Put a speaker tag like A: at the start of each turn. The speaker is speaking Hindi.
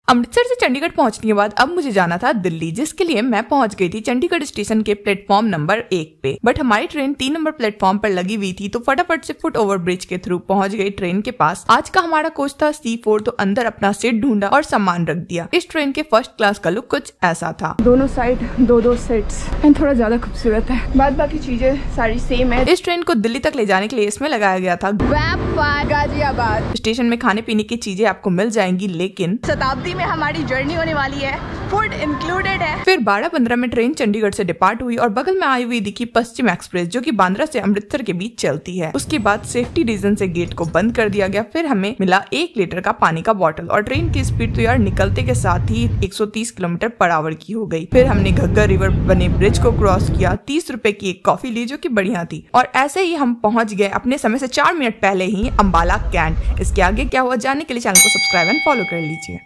A: अमृतसर से चंडीगढ़ पहुंचने के बाद अब मुझे जाना था दिल्ली, जिसके लिए मैं पहुंच गई थी चंडीगढ़ स्टेशन के प्लेटफॉर्म नंबर 1 पे। बट हमारी ट्रेन 3 नंबर प्लेटफॉर्म पर लगी हुई थी, तो फटाफट से फुट ओवर ब्रिज के थ्रू पहुंच गई ट्रेन के पास। आज का हमारा कोच था C4, तो अंदर अपना सीट ढूंढा और सामान रख दिया। इस ट्रेन के फर्स्ट क्लास का लुक कुछ ऐसा था।
B: दोनों साइड दो सीट्स एंड थोड़ा ज्यादा खूबसूरत है, बाद बाकी चीजें सारी सेम है।
A: इस ट्रेन को दिल्ली तक ले जाने के लिए इसमें लगाया गया था
B: गाजियाबाद।
A: स्टेशन में खाने पीने की चीजें आपको मिल जाएंगी, लेकिन
B: शताब्दी में हमारी जर्नी होने वाली है, फूड इंक्लूडेड है।
A: फिर 12:15 में ट्रेन चंडीगढ़ से डिपार्ट हुई और बगल में आई हुई दिखी पश्चिम एक्सप्रेस, जो कि बांद्रा से अमृतसर के बीच चलती है। उसके बाद सेफ्टी रीजन से गेट को बंद कर दिया गया। फिर हमें मिला 1 लीटर का पानी का बॉटल और ट्रेन की स्पीड तो यार निकलते के साथ ही 130 किलोमीटर पर आवर की हो गई। फिर हमने घग्गर रिवर बने ब्रिज को क्रॉस किया, 30 रुपए की एक कॉफी ली जो कि बढ़िया थी, और ऐसे ही हम पहुंच गए अपने समय से 4 मिनट पहले ही अंबाला कैंट। इसके आगे क्या हुआ जानने के लिए चैनल को सब्सक्राइब एंड फॉलो कर लीजिए।